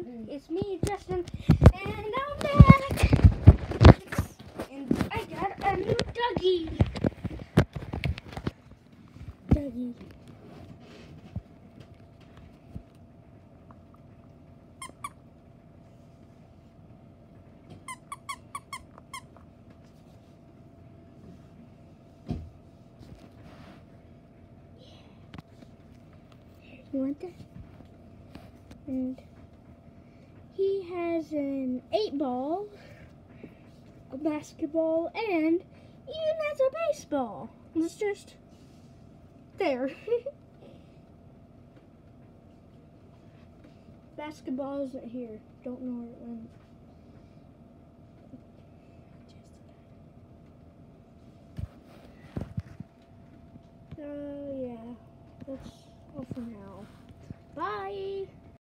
everyone. It's me, Justin, and I'm back. And I got a new doggie. Doggie. You want that? And he has an 8-ball, a basketball, and even has a baseball. It's just there. Basketball isn't here. Don't know where it went.